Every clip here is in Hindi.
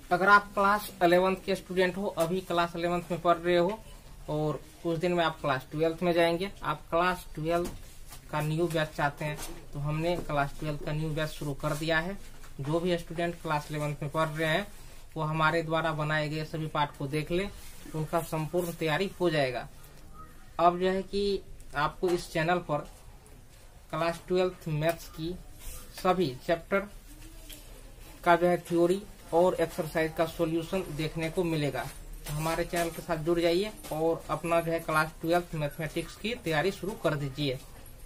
अगर आप क्लास 11th के स्टूडेंट हो, अभी क्लास 11th में पढ़ रहे हो और कुछ दिन में आप क्लास 12th में जाएंगे, आप क्लास 12 का न्यू बैच चाहते हैं, तो हमने क्लास 12 का न्यू बैच शुरू कर दिया है। जो भी स्टूडेंट क्लास 11th में पढ़ रहे हैं वो हमारे द्वारा बनाए गए सभी पाठ को देख ले, तो उनका संपूर्ण तैयारी हो जाएगा। अब जो है कि आपको इस चैनल पर क्लास 12th मैथ्स की सभी चैप्टर का जो है थ्योरी और एक्सरसाइज का सॉल्यूशन देखने को मिलेगा। तो हमारे चैनल के साथ जुड़ जाइए और अपना जो है क्लास 12th मैथमेटिक्स की तैयारी शुरू कर दीजिए।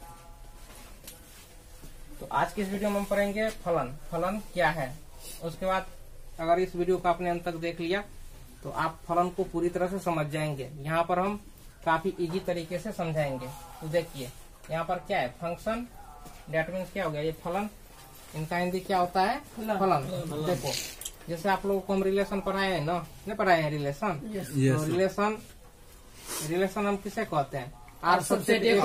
तो आज की इस वीडियो में हम पढ़ेंगे फलन। फलन क्या है, उसके बाद अगर इस वीडियो को आपने अंत तक देख लिया तो आप फलन को पूरी तरह से समझ जाएंगे। यहाँ पर हम काफी इजी तरीके से समझाएंगे। तो देखिए यहाँ पर क्या है, फंक्शन, डेट मीन्स क्या हो गया, ये फलन, इनका हिंदी क्या होता है, फलन। देखो जैसे आप लोगों को हम रिलेशन पढ़ाए हैं ना, नहीं पढ़ाए हैं रिलेशन? तो रिलेशन हम किसे कहते हैं, R subset A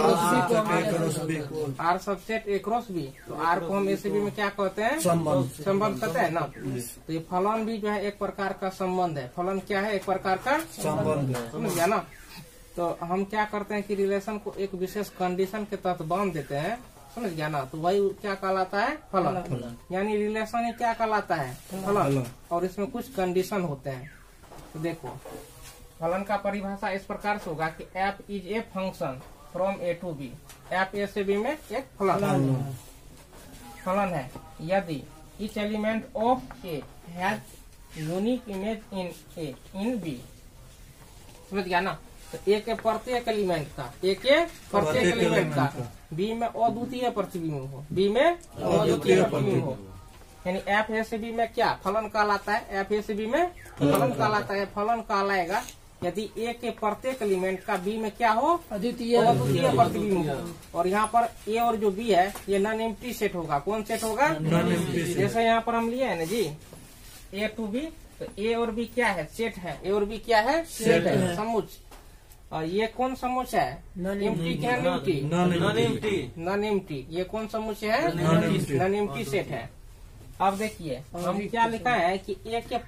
cross B. तो आर को हम एसीबी में क्या कहते हैं, संबंध कहते हैं ना। तो ये फलन भी जो है एक प्रकार का संबंध है। फलन क्या है, एक प्रकार का संबंध है, समझ गया ना। तो हम क्या करते हैं कि रिलेशन को एक विशेष कंडीशन के तहत बांध देते हैं, समझ गया ना। तो वही क्या कहलाता है, फलन। यानी रिलेशन ही क्या कहलाता है, फलन। और इसमें कुछ कंडीशन होते हैं। तो देखो फलन का परिभाषा इस प्रकार से होगा कि F is a function from A to B. F A से बी में एक फलन है यदि each element of A has unique image in A in B. समझ गया ना। तो ए के प्रत्येक एलिमेंट का, ए के प्रत्येक एलिमेंट का बी में अद्वितीय प्रतिबिंब हो, बी में अद्वितीय प्रतिबिंब हो। यानी एफ ए से बी में क्या फलन कहलाता है, एफ ए से बी में फलन कहलाता है। फलन कहलाएगा यदि ए के प्रत्येक एलिमेंट का बी में क्या हो, अद्वितीय प्रतिबिंब हो। और यहाँ पर ए और जो बी है ये नॉन एम्प्टी सेट होगा। कौन सेट होगा, जैसे यहाँ पर हम लिए है ना जी, ए टू बी। तो ए और बी क्या है, सेट है। ए और बी क्या है, सेट है, समुच्चय। और ये कौन समुच्चय है, नॉन एम्प्टी क्या, नॉन एम्प्टी। ये कौन समुच्चय है, नॉन एम्प्टी सेट है। अब देखिए हम क्या लिखा है कि ए के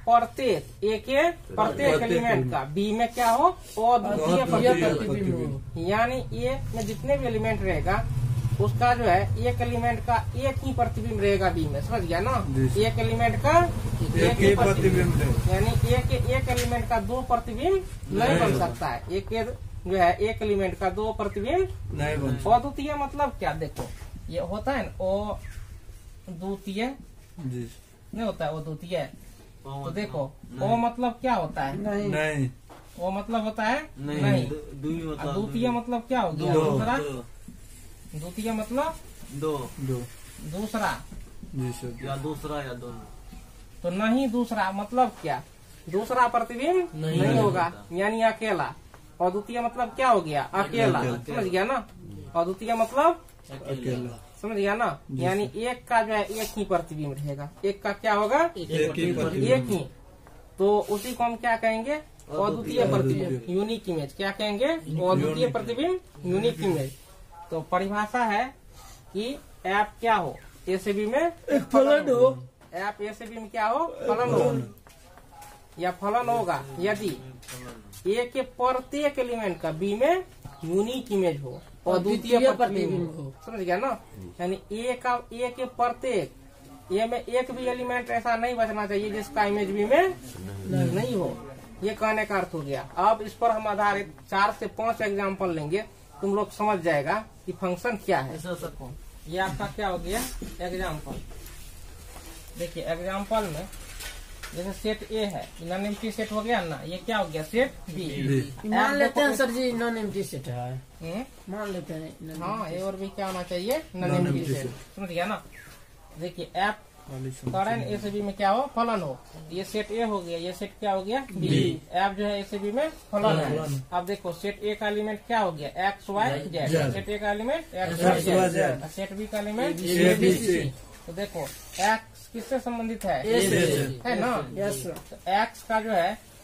प्रत्येक एलिमेंट का बी में क्या हो, अद्वितीय प्रतिबिंब। यानी ए में जितने भी एलिमेंट रहेगा उसका जो है एक एलिमेंट का एक ही प्रतिबिंब रहेगा बी में। समझ गया ना। एक एलिमेंट का एक ही प्रतिबिंब, यानी एक एलिमेंट का दो प्रतिबिंब नहीं बन सकता है। एक जो है एक एलिमेंट का दो प्रतिबिंब नहीं बन सकता। अद्वितीय मतलब क्या, देखो ये होता है ना अद्वितीय नहीं होता है, अद्वितीय। तो देखो ओ मतलब क्या होता है, नहीं। ओ मतलब होता है नहीं। द्वितीय मतलब क्या हो गया, दूसरा। द्वितीय मतलब दूसरा या दोनों। तो नहीं दूसरा मतलब क्या, दूसरा प्रतिबिंब नहीं होगा, यानी अकेला। और द्वितीय मतलब क्या हो गया, अकेला। समझ गया ना। अद्वितीय मतलब अकेला, समझ गया ना। यानी एक का जो है एक ही प्रतिबिंब रहेगा, एक का क्या होगा, एक ही। तो उसी को हम क्या कहेंगे, अद्वितीय प्रतिबिंब, यूनिक इमेज। क्या कहेंगे, अद्वितीय प्रतिबिंब, यूनिक इमेज। तो परिभाषा है कि एफ क्या हो, ए से बी में एक फलन हो। एफ ए से बी में क्या हो, फलन हो। या फलन होगा यदि ए के प्रत्येक एलिमेंट का बी में यूनिक इमेज हो, अद्वितीय प्रतिबिंब हो। समझ गया ना। यानी ए के प्रत्येक, ए में एक भी एलिमेंट ऐसा नहीं बचना चाहिए जिसका इमेज बी में नहीं हो। ये कहने का अर्थ हो गया। अब इस पर हम आधारित 4 से 5 एग्जाम्पल लेंगे, तुम लोग समझ जाएगा कि फंक्शन क्या है। ये आपका क्या हो गया, एग्जाम्पल। देखिए एग्जाम्पल में जैसे सेट ए है, नॉन एम्प्टी सेट हो गया ना। ये क्या हो गया, सेट बी। मान लेते हैं sir ji non empty set है, मान लेते हैं। हाँ, ए और बी क्या होना चाहिए, नॉन एम्प्टी सेट। समझ गया ना। देखिए एफ कारण ए से बी में क्या हो, फलन हो। ये सेट ए हो गया, ये सेट क्या हो गया, बी। एफ जो है ए से बी में फलन है। अब देखो सेट ए का एलिमेंट क्या हो गया, X Y Z. Set A का element X Y Z, set B का एलिमेंट ए बी सी। तो देखो एक्स किससे संबंधित है, ए से, है ना। यस। तो एक्स का जो है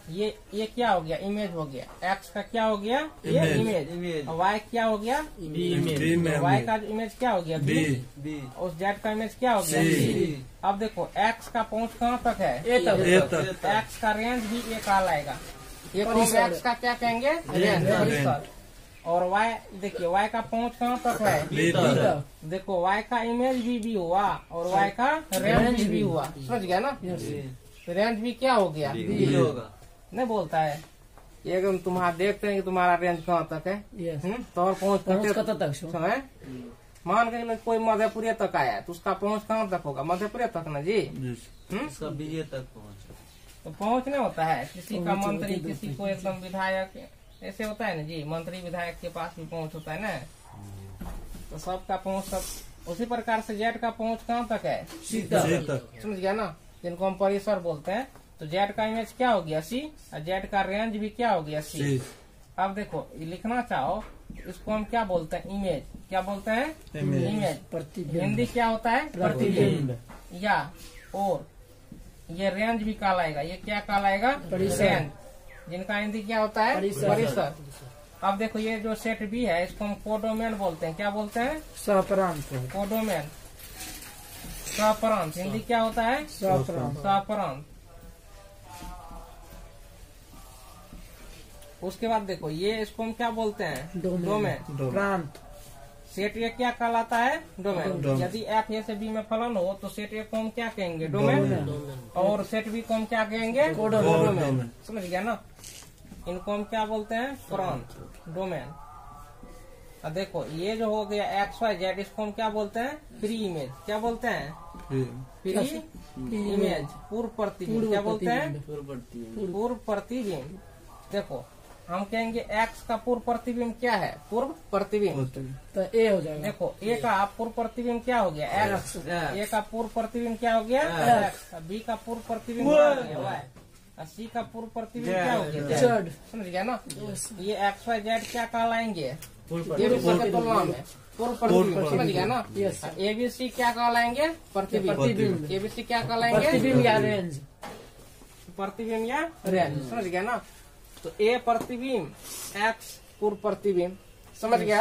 ये क्या हो गया, इमेज हो गया। एक्स का क्या हो गया, ये इमेज। और वाई क्या हो गया, इमेज। वाई का इमेज क्या हो गया, बी। उस जेड का इमेज क्या हो गया, सी। अब देखो एक्स का पहुंच कहाँ तक है, ए तक। एक्स का रेंज भी ए कहलाएगा। ये एक्स का क्या कहेंगे, रेंज। और वाई देखिए, वाई का पहुंच कहाँ तक है, बी तक। देखो वाई का इमेज भी बी हुआ और वाई का रेंज भी हुआ। समझ गया ना, रेंज भी क्या हो गया, बी होगा। नहीं बोलता है एकदम, तुम्हारा देखते हैं कि तुम्हारा रेंज कहाँ तक है, तो और पहुंच तक है। मान के कोई मधेपुरे तक आया तो उसका पहुंच कहाँ तक होगा, मधेपुरे तक ना जी। बीजे तक पहुंच, तो पहुंच नहीं होता है। किसी का मंत्री, किसी को एकदम विधायक, ऐसे होता है ना जी। मंत्री विधायक के पास भी पहुंच होता है ना, तो सबका पहुंच सब उसी प्रकार से जेड का पहुंच कहाँ तक है, सी तक। समझ गया ना, जिनको हम परिसर बोलते हैं। तो जेड का इमेज क्या हो गया, सी। और जेड का रेंज भी क्या हो गया, सी। अब देखो लिखना चाहो इसको हम क्या बोलते हैं, इमेज। क्या बोलते हैं, इमेज। हिंदी क्या होता है, प्रतिबिंब। या और ये रेंज भी कहलाएगा। ये क्या कहलाएगा, रेंज। जिनका हिंदी क्या होता है, परिसर। अब देखो ये जो सेट बी है इसको हम कोडोमेन बोलते हैं। क्या बोलते हैं, सहप्रांत। कोडोमेन, सहप्रांत। हिंदी क्या होता है, सहप्रांत। उसके बाद देखो ये इसको हम क्या बोलते हैं, डोमेन, प्रांत। सेट ए क्या कहलाता है, डोमेन। यदि एफ ए से बी में फलन हो तो सेट ए को हम क्या कहेंगे, डोमेन। और सेट बी को हम क्या कहेंगे, कोडोमेन। समझ गया ना, इनको हम क्या बोलते हैं, प्रांत, डोमेन। अब देखो ये जो हो गया एक्स वाई जेड, इसको हम क्या बोलते हैं, प्री इमेज। क्या बोलते हैं, प्री इमेज, पूर्व प्रतिबिंब। क्या बोलते हैं, पूर्व प्रतिबिंब। देखो हम कहेंगे एक्स का पूर्व प्रतिबिंब क्या है, पूर्व प्रतिबिंब, तो ए हो जाएगा। देखो ए का पूर्व प्रतिबिंब क्या हो गया, एक्स। ए का पूर्व प्रतिबिंब क्या हो गया, एक्स। बी का पूर्व प्रतिबिंब क्या हो गया, वाई। और सी का पूर्व प्रतिबिंब क्या हो गया, जेड। समझ गया ना, ये एक्स वाई जेड क्या कहलाएंगे, ये भी सबके तुलना में पूर्व प्रतिबिंब। समझ गया ना, एबीसी क्या कहलाएंगे, प्रतिबिंब। एबीसी क्या कहलाएंगे, प्रतिबिंब या रेंज, प्रतिबिंब या रेंज। समझ गया ना, तो ए प्रतिबिंब, एक्स पूर्व प्रतिबिंब। समझ गया।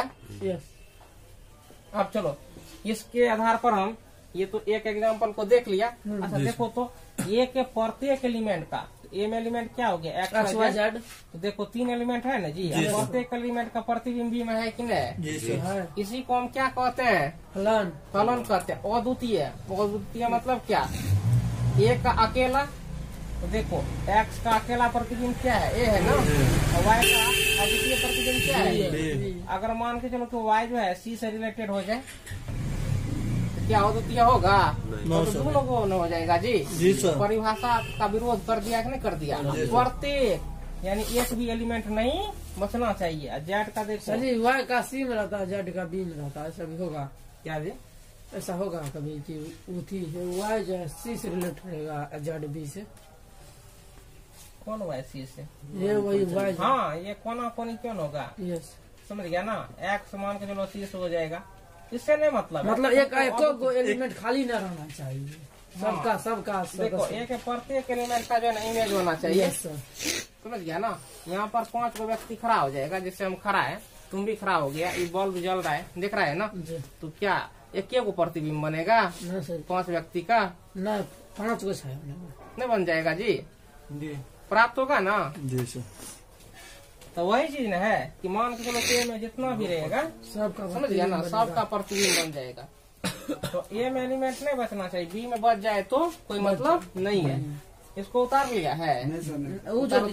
अब चलो इसके आधार पर हम ये तो एक एग्जांपल को देख लिया। अच्छा देखो तो ए के प्रत्येक एलिमेंट का, ए में एलिमेंट क्या हो गया, एक्स वाई जेड। तो देखो 3 एलिमेंट है ना जी। प्रत्येक एलिमेंट का प्रतिबिंब भी में है कि नहीं, इसी को हम क्या कहते हैं, फलन। फलन कहते हैं। अद्वितीय, अद्वितीय मतलब क्या, ए का अकेला। तो देखो एक्स का अकेला प्रतिबिंब क्या है, ए है ना। और वाई का अद्वितीय प्रतिबिंब क्या है। अगर मान के चलो तो वाई जो है सी से रिलेटेड हो जाए तो क्या अद्वितीय होगा, तो दोनों को हो जाएगा जी सर। परिभाषा का विरोध कर दिया कि नहीं कर दिया। प्रत्येक यानी एक भी एलिमेंट नहीं बचना चाहिए। जेड का देखो जी, वाई का सी में रहता है, जेड का बी में रहता है, ऐसा भी होगा क्या जी, ऐसा होगा कभी कि वाई जो है सी से रिलेटेड रहेगा, जेड बी से। कौन वाई सी से, ये वही वाई। हाँ ये कोना कोनी क्यों होगा, यस। समझ गया ना, एक्स मान के चलो सी से हो जाएगा। इससे नहीं मतलब एक को एलिमेंट खाली न रहना चाहिए, सबका सबका। देखो एक प्रत्येक एलिमेंट का जो है ना इमेज होना चाहिए। समझ गया ना, यहाँ पर 5 को व्यक्ति खड़ा हो जाएगा। जैसे हम खड़ा है, तुम भी खड़ा हो गया, ये बल्ब जल रहा है, दिख रहा है ना, तो क्या एक को प्रतिबिंब बनेगा 5 व्यक्ति का, न 5 को नहीं बन जाएगा जी, प्राप्त होगा ना जी सर। तो वही चीज न है कि मान के चलो ए में जितना भी रहेगा सबका, समझ गया ना, सबका प्रतिबिंब बन जाएगा। तो ए में एलिमेंट नहीं बचना चाहिए, बी में बच जाए तो कोई मतलब नहीं है। इसको उतार लिया है, उतार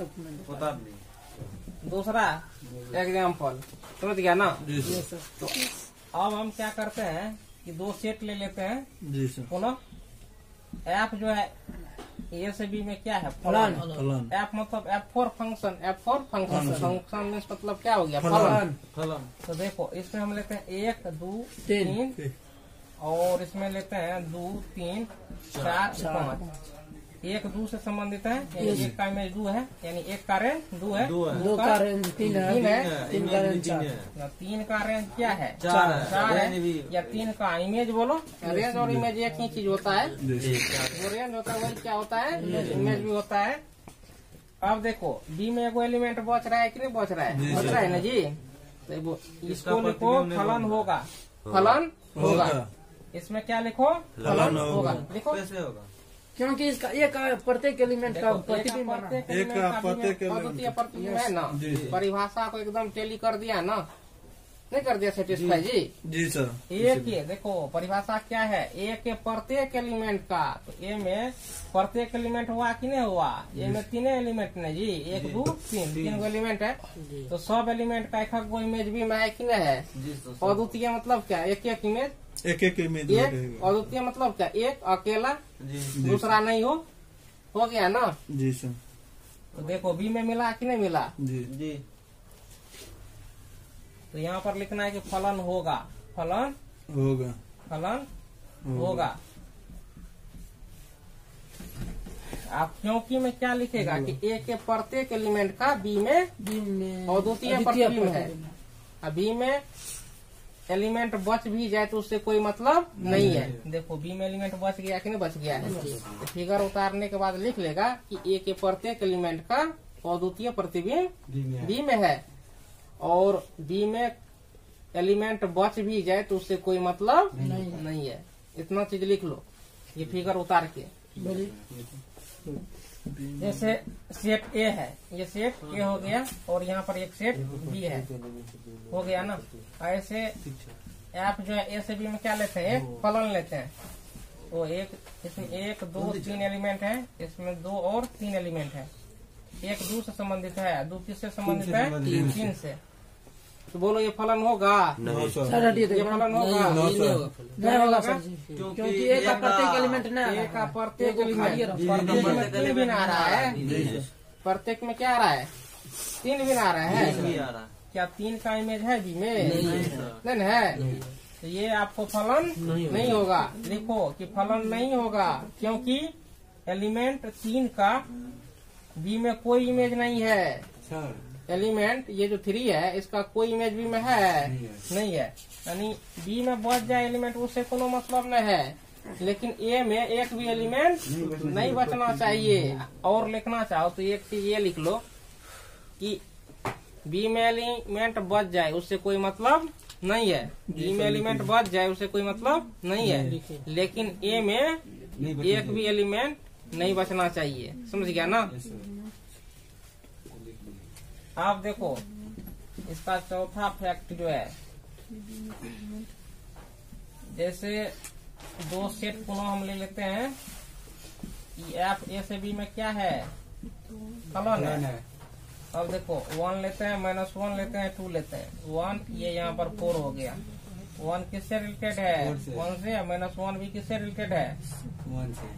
दूसरा एग्जाम्पल। समझ गया ना, तो अब हम क्या करते हैं कि 2 सेट ले लेते हैं जी सर। पुनः एफ जो है ए से बी में क्या है, फलन। एफ मतलब F4 function, F4 function. Function means मतलब क्या हो गया, फलन। तो देखो इसमें हम लेते हैं 1 2 3 और इसमें लेते हैं 2 3 4 5। 1 2 से संबंधित है, यानी 1 का इमेज 2 है, यानी 1 का रेंज 2 है, 2 का रेंज 3 है, 3 का रेंज 4। 3 का रेंज क्या है, 4 है, या 3 का इमेज बोलो। रेंज और इमेज एक ही चीज होता है, जो रेंज होता है वही क्या होता है, इमेज भी होता है। अब देखो बी में एगो एलिमेंट बच रहा है कि नहीं बच रहा है? बच रहा है ना जी। तो इसको लिखो फलन होगा, फलन होगा। इसमें क्या लिखो? फलन होगा। लिखो कैसे होगा? क्योंकि इसका एक प्रत्येक एलिमेंट का प्रतिबिंब बना है। अद्वितीय प्रतिबिंब है ना। परिभाषा को एकदम टेली कर दिया ना, नहीं कर दिया सेटिस्फाई जी? जी सर। एक ये देखो परिभाषा क्या है, ए के प्रत्येक एलिमेंट का। तो ए में प्रत्येक एलिमेंट हुआ कि नहीं हुआ? ए में तीन एलिमेंट ने जी, 1 2 3 तीन गो एलिमेंट है। तो सब एलिमेंट का एक गो इमेज भी में है कि नहीं है? अद्वितीय मतलब क्या? एक एक इमेज, एक एक इमेज। एक अद्वितीय मतलब क्या? एक अकेला, दूसरा नहीं हो गया ना जी सर। तो देखो बी में मिला कि नहीं मिला जी जी। तो यहाँ पर लिखना है कि फलन होगा, फलन होगा, फलन होगा। आप क्योंकि में क्या लिखेगा कि ए के प्रत्येक एलिमेंट का बी में अद्वितीय प्रतिबिंब है। अब बी में एलिमेंट बच भी जाए तो उससे कोई मतलब नहीं है। देखो बी में एलिमेंट बच गया कि नहीं बच गया है? तो फिगर उतारने के बाद लिख लेगा कि ए के प्रत्येक एलिमेंट का अद्वितीय प्रतिबिंब बी में है, और बी में एलिमेंट बच भी जाए तो उससे कोई मतलब नहीं है। इतना चीज लिख लो ये फिगर उतार के। जैसे सेट ए है, ये सेट ए हो गया और यहाँ पर एक सेट बी है, हो गया ना। ऐसे आप जो है ए से बी में क्या लेते हैं? एक फलन लेते हैं। तो एक इसमें 1 2 3 एलिमेंट है, इसमें 2 और 3 एलिमेंट है। 1 2 से संबंधित है, 2 किससे संबंधित है? 3 से। तो बोलो ये फलन होगा? नहीं सर। ये फलन होगा? नहीं होगा सर जी, क्योंकि एक का प्रत्येक एलिमेंट ना, एक का प्रत्येक एलिमेंट प्रत्येक में 3 भी आ रहा है। प्रत्येक में क्या आ रहा है? 3 भी आ रहा है। क्या 3 का इमेज है बी में? नहीं है। तो ये आपको फलन नहीं होगा। लिखो कि फलन नहीं होगा क्योंकि एलिमेंट 3 का बी में कोई इमेज नहीं है। एलिमेंट ये जो 3 है इसका कोई इमेज बी में है नहीं है। यानी बी में बच जाए एलिमेंट उससे कोनो मतलब नहीं है, लेकिन ए में एक भी एलिमेंट नहीं बचना चाहिए। और लिखना चाहो तो एक चीज ये लिख लो कि बी में एलिमेंट बच जाए उससे कोई मतलब नहीं है। बी में एलिमेंट बच जाए उससे कोई मतलब नहीं है, लेकिन ए में एक भी एलिमेंट नहीं बचना चाहिए। समझ गया ना? आप देखो इसका चौथा फैक्ट जो है, जैसे 2 सेट पुनः हम ले लेते हैं। एफ ए से बी में क्या है? फलन है। अब देखो 1 लेते हैं, -1 लेते हैं, 2 लेते हैं। 1 ये यहाँ पर 4 हो गया। 1 किससे रिलेटेड है? 1 से। -1 भी किससे रिलेटेड है? 1 से।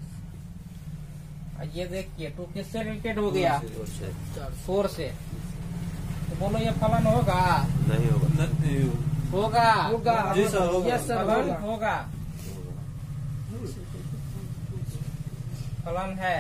ये देखिए 2 किससे रिलेटेड हो गया? 4 से। तो बोलो ये फलन होगा? नहीं होगा। होगा, होगा जी सर, होगा। यस सर, फलन होगा। होगा, फलन है।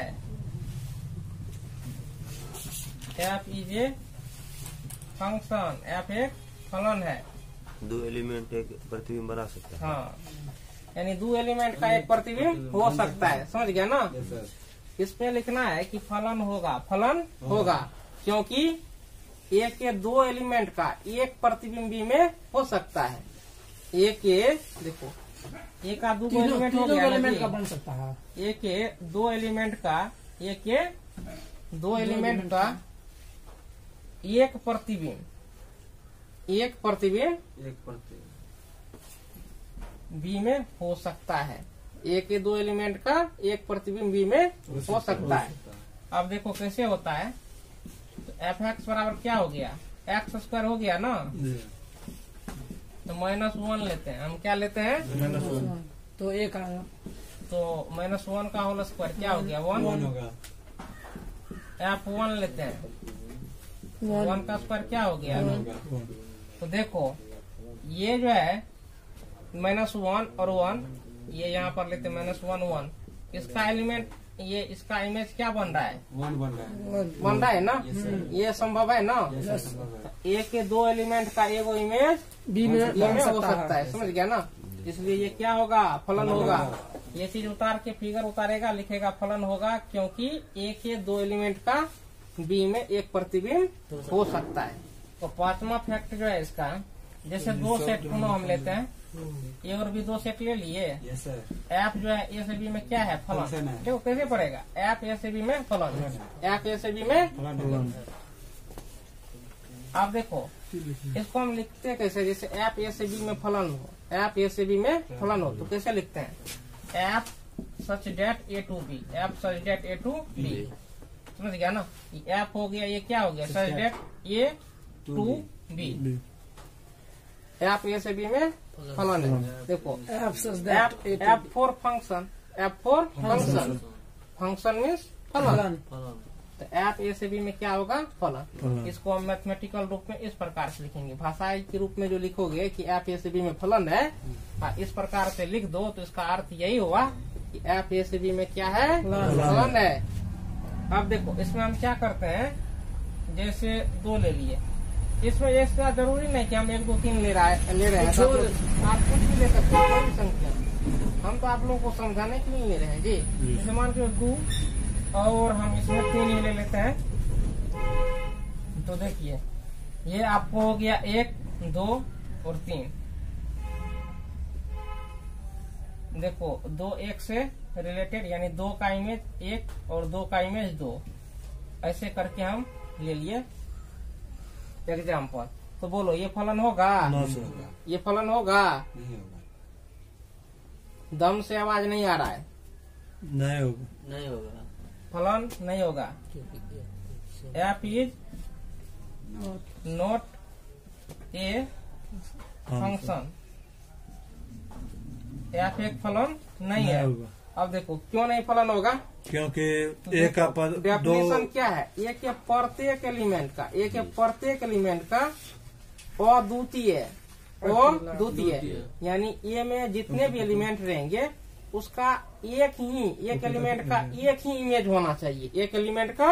F is a function, F एक फलन है। 2 एलिमेंट एक प्रतिबिंब बना सकते हैं। हाँ, यानी 2 एलिमेंट का एक प्रतिबिंब हो सकता है। समझ गया ना? इसमें लिखना है कि फलन होगा, फलन होगा क्योंकि ए के 2 एलिमेंट का एक प्रतिबिंब बी में हो सकता है। ए के देखो ए का 2 एलिमेंट हो गया एलिमेंट का बन सकता है। ए के 2 एलिमेंट का, ए के 2 एलिमेंट का एक प्रतिबिंब बी में हो सकता है। ए के 2 एलिमेंट का एक प्रतिबिंब बी में हो सकता है। अब देखो कैसे होता है। तो एफ एक्स बराबर क्या हो गया? x² हो गया ना। तो -1 लेते हैं हम। क्या लेते हैं? तो एक आया, तो -1 का होल स्क्वायर क्या हो गया? 1 होगा। F1 लेते हैं, 1 का स्क्वायर क्या हो गया? तो देखो ये जो है -1 और 1, ये यहाँ पर लेते हैं -1 1। इसका एलिमेंट, ये इसका इमेज क्या बन रहा है? 1 बन रहा है ना। ये संभव है ना। ए के 2 एलिमेंट का एगो इमेज बी में हो सकता है। समझ गया ना? इसलिए ये क्या होगा? फलन होगा। ये चीज उतार के फिगर उतारेगा, लिखेगा फलन होगा क्योंकि ए के 2 एलिमेंट का बी में एक प्रतिबिंब हो सकता है। तो पांचवा फैक्ट जो है इसका, जैसे दो सेट पुनः हम लेते हैं, ए और बी दो सेट ले लिए। एफ जो है ए से बी में क्या है, फलन। देखो कैसे पड़ेगा, एफ ए से बी में फलन, एफ ए से बी में फलन। आप देखो इसको हम लिखते हैं कैसे, जैसे एफ ए से बी में फलन हो, एफ ए से बी में फलन हो तो कैसे लिखते हैं, F such that A to B, F such that A to B. समझ गया ना, एफ हो गया, ये क्या हो गया, such that A to B, F A से बी में फलन है। देखो F for function, F for function, function means फलन, तो एफ ए से बी में क्या होगा, फलन। इसको हम मैथमेटिकल रूप में इस प्रकार से लिखेंगे, भाषाई के रूप में जो लिखोगे कि एफ ए से बी में फलन है, इस प्रकार से लिख दो तो इसका अर्थ यही हुआ कि एफ ए से बी में क्या है, फलन है। अब देखो इसमें हम क्या करते हैं, जैसे दो ले लिए, इसमें ऐसा जरूरी नहीं कि हम 1 2 3 ले रहे हैं, तो आप कुछ भी ले सकते हैं, कोई भी संख्या। हम तो आप लोगों को समझाने के लिए ले रहे हैं जी। जैसे मान के 2 और हम इसमें 3 ही ले लेते हैं, तो देखिए ये आपको हो गया 1 2 और 3। देखो 2 1 से रिलेटेड, यानी 2 का इमेज 1 और 2 का इमेज 2, ऐसे करके हम ले लिए एग्जाम्पल। तो बोलो ये फलन होगा, ये फलन होगा, दम से आवाज नहीं आ रहा है, नहीं होगा, नहीं होगा, फलन नहीं होगा। F is not a function, F एक फलन नहीं है। अब देखो क्यों नहीं फलन होगा, क्योंकि तो ए का पद दो, डेफिनेशन क्या है, ए के प्रत्येक एलिमेंट का, ए के प्रत्येक एलिमेंट का अद्वितीय, अद्वितीय, यानी ए में जितने भी एलिमेंट रहेंगे उसका एक एलिमेंट का एक ही इमेज होना चाहिए, एक एलिमेंट का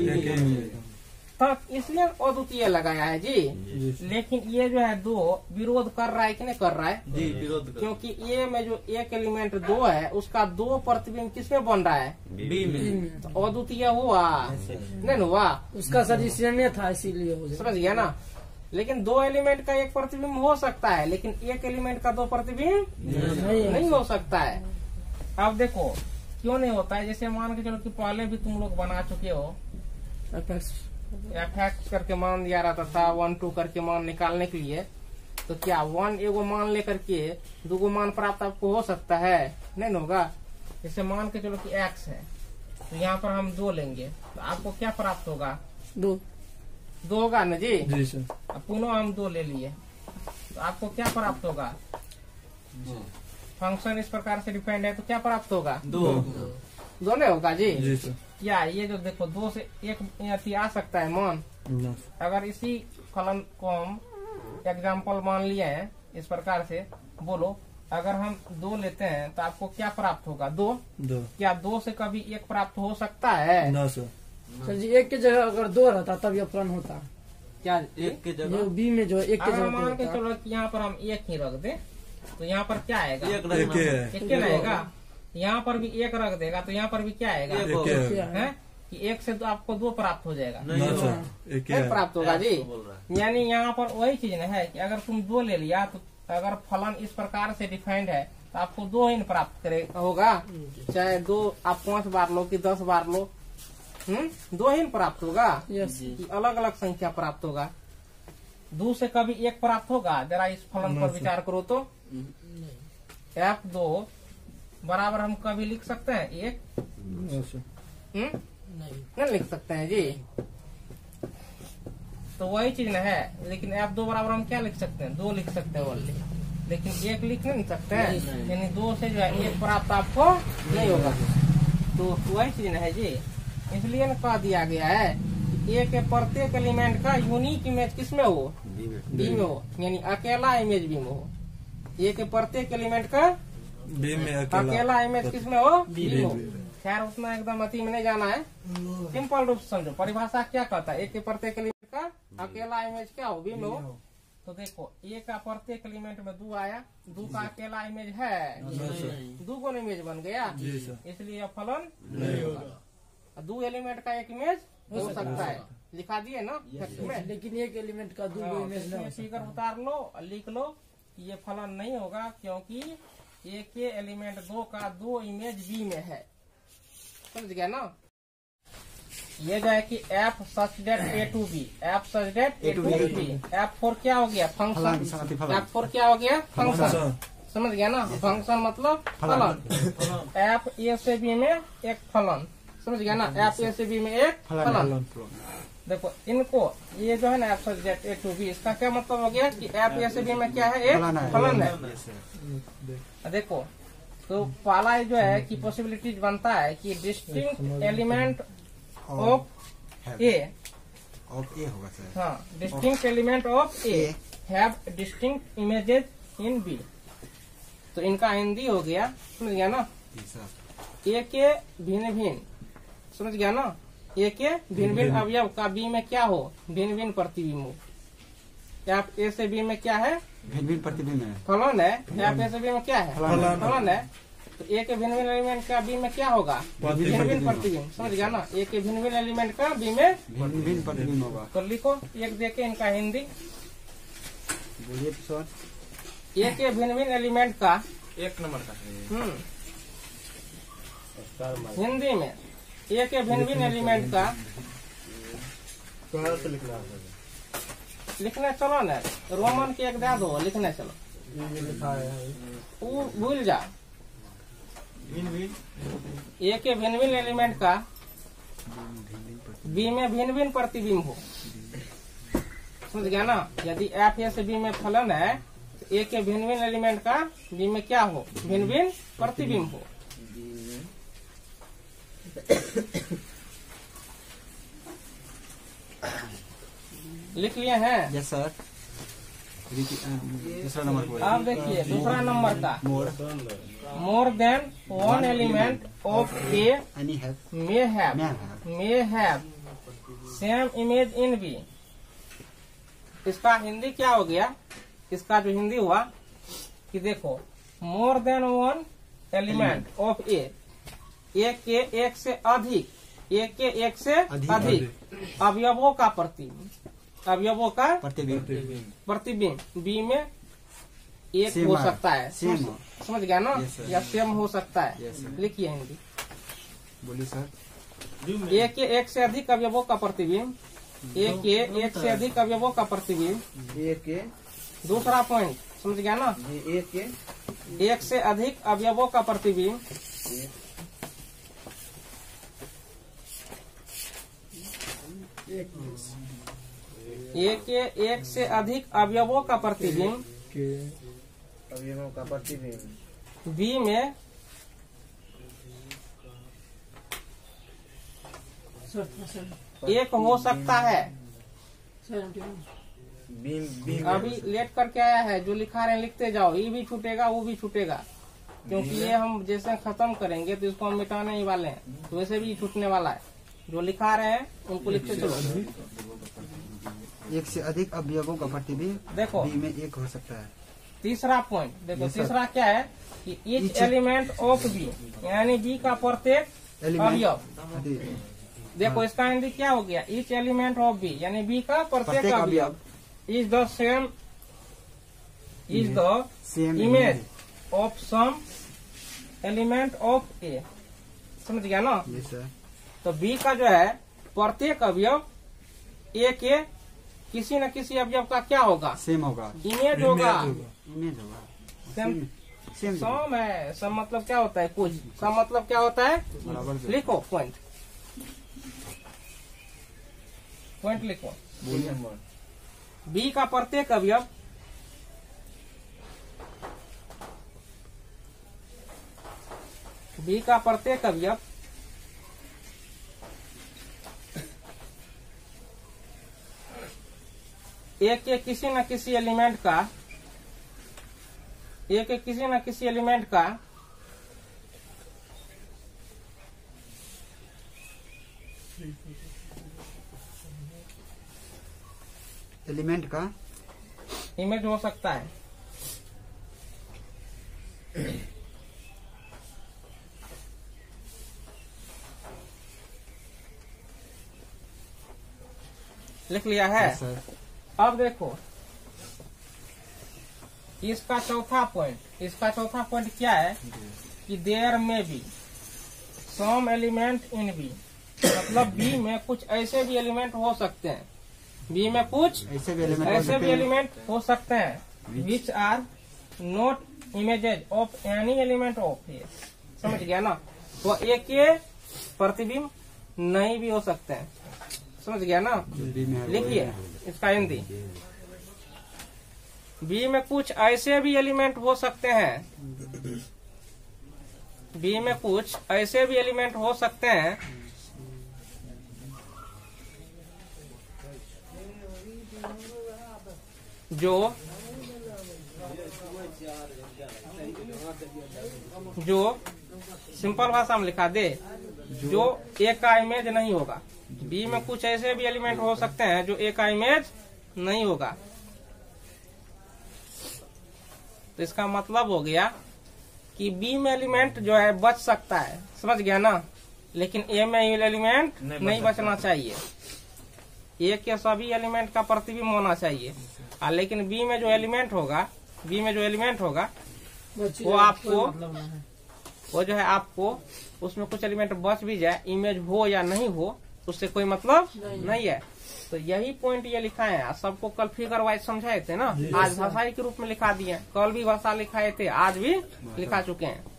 तब, इसलिए अद्वितीय लगाया है जी। लेकिन ये जो है 2 विरोध कर रहा है कि नहीं कर रहा है जी, विरोध कर, क्योंकि ए में जो एक एलिमेंट 2 है उसका 2 प्रतिबिंब किसमें बन रहा है, बी में, तो अद्वितीय हुआ नहीं हुआ, उसका सदिशन्य था इसीलिए हो गया। समझ गया ना। लेकिन 2 एलिमेंट का एक प्रतिबिंब हो सकता है, लेकिन एक एलिमेंट का 2 प्रतिबिंब नहीं हो सकता है। अब देखो क्यों नहीं होता है, जैसे मान के चलो कि पहले भी तुम लोग बना चुके हो, एफ करके मान दिया रहता था 1 2 करके मान निकालने के लिए, तो क्या 1 एगो मान लेकर के 2 मान प्राप्त आपको हो सकता है, नहीं होगा। जैसे मान के चलो कि x है, तो यहाँ पर हम 2 लेंगे तो आपको क्या प्राप्त होगा, 2 होगा ना जी। जी सर। अब पुनः हम 2 ले लिए तो आपको क्या प्राप्त होगा, फंक्शन इस प्रकार से डिफाइंड है तो क्या प्राप्त होगा, 2 नहीं होगा जी। जी सर। क्या ये जो देखो 2 से 1 आ सकता है मान, अगर इसी फलन को हम एग्जाम्पल मान लिए हैं इस प्रकार से, बोलो अगर हम 2 लेते हैं तो आपको क्या प्राप्त होगा, 2। क्या 2 से कभी 1 प्राप्त हो सकता है, ना सर। सर जी 1 की जगह अगर 2 रहता तब यह फलन होता, क्या एक के जो जगह बी में जो 1 की अगर जगह मान के होता। चलो कि यहाँ पर हम 1 ही रख दें तो यहाँ पर क्या आएगा, एक रखना है। एक रहेगा। यहाँ पर भी 1 रख देगा तो यहाँ पर भी क्या आएगा, एक होगा। है कि 1 से तो आपको 2 प्राप्त हो जाएगा, नहीं ना होगा, सर, एक नहीं प्राप्त होगा जी। बोल रहा है। यानी यहाँ पर वही चीज न है कि अगर तुम 2 ले लिया तो अगर फलन इस प्रकार से डिफाइंड है तो आपको 2 ही प्राप्त करेगा होगा, चाहे 2 आप 5 बार लो कि 10 बार लो, 2 ही प्राप्त होगा, यस। अलग अलग संख्या प्राप्त होगा। 2 से कभी 1 प्राप्त होगा, जरा इस फलन पर विचार करो तो F2 बराबर हम कभी लिख सकते हैं 1, नहीं लिख सकते हैं जी। तो वही चीज न है, लेकिन F2 बराबर हम क्या लिख सकते हैं, 2 लिख सकते हैं ओनली, लेकिन 1 लिख नहीं सकते हैं, यानी 2 से जो है 1 प्राप्त आपको नहीं होगा। तो वही चीज न है जी, इसलिए न कह दिया गया है कि A के प्रत्येक एलिमेंट का यूनिक इमेज किसमें हो, बी में हो, यानी अकेला इमेज बी में हो। A के प्रत्येक एलिमेंट का बी में अकेला इमेज किसमें हो, बी में हो। खैर उतना एकदम अति में नहीं जाना है, सिंपल रूप से समझो। परिभाषा क्या कहता है, एक के प्रत्येक एलिमेंट का अकेला इमेज क्या हो, बी में हो। तो देखो ए का प्रत्येक एलिमेंट में 2 आया, 2 का अकेला इमेज है, 2 को इमेज बन गया, इसलिए यह फलन नहीं होगा। 2 एलिमेंट का एक इमेज हो सकता है, लिखा दिए ना फैक्ट में। लेकिन एक एलिमेंट का दो इमेज ना हो सकता। फिगर उतार लो और लिख लो ये फलन नहीं होगा, क्योंकि ए के एलिमेंट 2 का 2 इमेज बी में है। समझ गया ना। ये जो है कि F such that A to B, F such that A to B. F4 क्या हो गया? फंक्शन। F4 क्या हो गया? फंक्शन। समझ गया ना। फंक्शन मतलब फलन। एफ ए से बी में एक फलन। समझ गया ना। एफ ए से बी में एक फलन। देखो इनको ये जो है ना F such that A to B, इसका क्या मतलब हो गया कि एफ ए से बी में क्या है? एक फलन है। देखो तो पहला जो है कि पॉसिबिलिटीज बनता है कि डिस्टिंक्ट एलिमेंट ऑफ ए होगा सर। हाँ, distinct element of A have distinct images in B. तो इनका हिंदी हो गया, समझ गया ना। ए के भिन्न भिन्न, समझ गया ना। ए के भिन्न भिन्न अवयव का बी में क्या हो? भिन्न भिन्न प्रतिबिंब हो। एफ ए से बी में क्या है? भिन्न भिन्न प्रतिबिंब है, फलन है। एफ ए से बी में क्या है? फलन है। तो ए के भिन्न भिन्न एलिमेंट का बी में क्या होगा? भिन्न भिन्न प्रतिबिंब। समझ गया ना। ए के भिन्न भिन्न एलिमेंट का बी में भिन्न प्रतिबिंब होगा। तो लिखो एक देखे इनका हिंदी। बोलिए सर। ए के भिन्न भिन्न एलिमेंट का 1 नंबर का हिंदी में ए के भिन्न भिन्न एलिमेंट का कहाँ से लिखना है? लिखने चलो ना, रोमन के एक दे दो, लिखने चलो। ये लिखा है वो भूल जा। ए के भिन्न भिन्न एलिमेंट का बी में भिन्न भिन्न प्रतिबिंब हो। समझ गया ना। यदि एफ ए से बी में फलन है तो ए के भिन्न भिन्न एलिमेंट का बी में क्या हो? भिन्न भिन्न प्रतिबिंब हो। लिख लिए हैं? Yes sir. दूसरा नंबर। अब देखिए दूसरा नंबर का more than one element of A may have same image in B. इसका हिंदी क्या हो गया? इसका जो हिंदी हुआ कि देखो more than one element of A, एक के एक से अधिक, एक के एक से अधिक अवयवों का प्रतिबिंब, अवयवों का प्रतिबिंब बी में एक सेम हो है, सकता है। सेम समझ गया ना। Yes, sir. या सेम हो सकता है। Yes, sir. लिखिए हिंदी। बोलिए सर। एक के एक से अधिक अवयवों का प्रतिबिंब, एक के एक से अधिक अवयवों का प्रतिबिंब। एक के दूसरा पॉइंट समझ गया ना। एक के एक से अधिक अवयवों का प्रतिबिंब एक के एक से अधिक अवयवों का प्रतिबिंब अवयवों का प्रतिबिंब बी में एक हो सकता है। अभी लेट करके आया है, जो लिखा रहे हैं लिखते जाओ। ये भी छूटेगा, वो भी छूटेगा, क्योंकि ये हम जैसे खत्म करेंगे तो इसको हम मिटाने ही वाले हैं, तो वैसे भी छूटने वाला है। जो लिखा रहे हैं उनको लिखते चलो। एक से अधिक अवयवों का प्रतिबिंब देखो बी में एक हो सकता है। तीसरा पॉइंट देखो। Yes, sir. तीसरा क्या है कि ईच एलिमेंट ऑफ बी, यानी बी का प्रत्येक अवयव। देखो इसका हिंदी क्या हो गया? ईच एलिमेंट ऑफ बी, यानी बी का प्रत्येक अवयव is the same, is the image of some element of A. समझ गया ना। Yes sir. तो बी का जो है प्रत्येक अवयव ए के किसी न किसी अवयव का क्या होगा? सेम होगा, इमेज होगा। इमेज होगा। सेम सेम सम है। सम मतलब क्या होता है? कुछ। सम मतलब क्या होता है? बराबर। लिखो पॉइंट, पॉइंट लिखो। बी का प्रत्येक अवयव बी का प्रत्येक अवयव एक के किसी न किसी एलिमेंट का, एक के किसी न किसी एलिमेंट का इमेज हो सकता है। लिख लिया है। सर अब देखो इसका चौथा पॉइंट क्या है कि देयर में B some element in B, मतलब बी में कुछ ऐसे भी एलिमेंट हो सकते हैं, बी में कुछ ऐसे भी एलिमेंट हो सकते हैं which are not images of any element of A. समझ गया ना? तो ए के प्रतिबिंब नहीं भी हो सकते हैं। समझ गया ना? लिखिए इसका हिंदी। बी में कुछ ऐसे भी एलिमेंट हो सकते हैं, बी में कुछ ऐसे भी एलिमेंट हो सकते हैं जो सिंपल भाषा में लिखा दे, जो ए का इमेज नहीं होगा। बी में कुछ ऐसे भी एलिमेंट हो सकते हैं जो ए का इमेज नहीं होगा। तो इसका मतलब हो गया कि बी में एलिमेंट जो है बच सकता है। समझ गया ना? लेकिन ए में एलिमेंट नहीं बचना चाहिए। ए के सभी एलिमेंट का प्रतिबिंब होना चाहिए। लेकिन बी में जो एलिमेंट होगा वो जो है आपको उसमें कुछ एलिमेंट बच भी जाए, इमेज हो या नहीं हो, उससे कोई मतलब नहीं है। तो यही पॉइंट ये लिखा है। सबको कल फिगर वाइज समझाए थे ना, आज भाषाई के रूप में लिखा दिए, कल भी भाषा लिखाए थे, आज भी लिखा चुके हैं।